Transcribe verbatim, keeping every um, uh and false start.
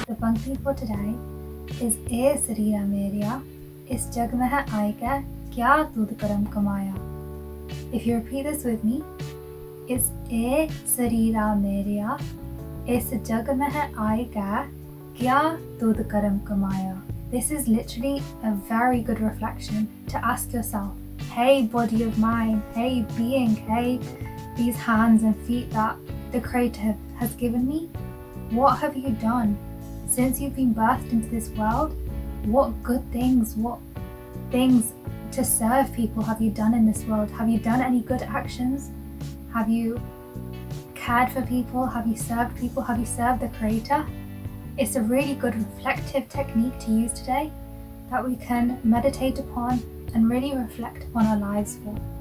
The Pankti for today is ए शरीरा मेरिया इस जग में है आएगा क्या तूद करम कमाया. If you repeat this with me, is ए शरीरा मेरिया इस जग में है आएगा क्या तूद करम कमाया. This is literally a very good reflection to ask yourself, hey body of mine, hey being, hey these hands and feet that the Creator has given me, what have you done since you've been birthed into this world? What good things, what things to serve people have you done in this world? Have you done any good actions? Have you cared for people? Have you served people? Have you served the Creator? It's a really good reflective technique to use today that we can meditate upon and really reflect upon our lives for.